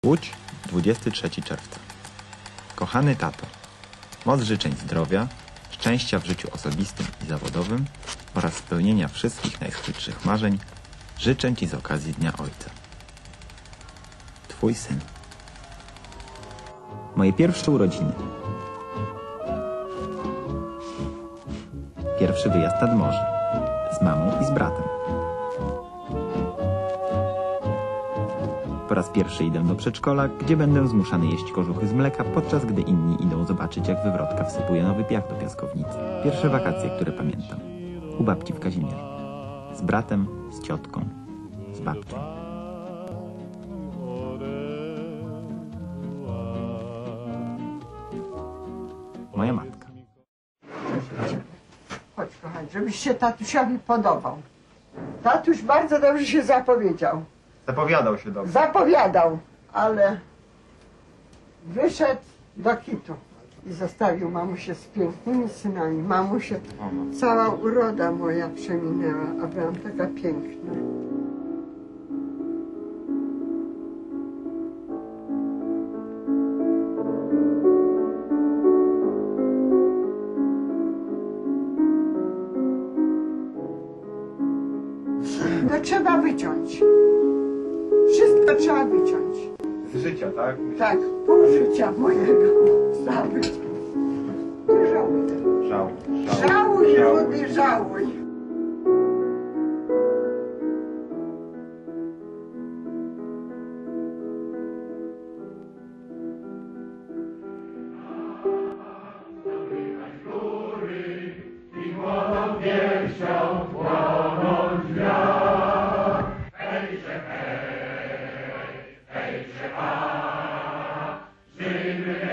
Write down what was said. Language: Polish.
Łódź, 23 czerwca. Kochany tato, moc życzeń zdrowia, szczęścia w życiu osobistym i zawodowym oraz spełnienia wszystkich najskrytszych marzeń życzę Ci z okazji Dnia Ojca. Twój syn. Moje pierwsze urodziny. Pierwszy wyjazd nad morze. Z mamą i z bratem. Po raz pierwszy idę do przedszkola, gdzie będę zmuszany jeść kożuchy z mleka, podczas gdy inni idą zobaczyć, jak wywrotka wsypuje nowy piach do piaskownicy. Pierwsze wakacje, które pamiętam. U babci w Kazimierzu. Z bratem, z ciotką, z babcią. Moja matka. Chodź, kochani, żebyś się tatusiowi podobał. Tatuś bardzo dobrze się zapowiedział. Zapowiadał się dobrze. Zapowiadał, ale wyszedł do kitu i zostawił mamusię z pięknymi synami. Mamusię, cała uroda moja przeminęła, a byłam taka piękna. To trzeba wyciąć. Wszystko trzeba wyciąć. Z życia, tak? Tak, pół życia mojego zabyć. Nie żałuj. Żałuj, rudy, żałuj. Żyjmy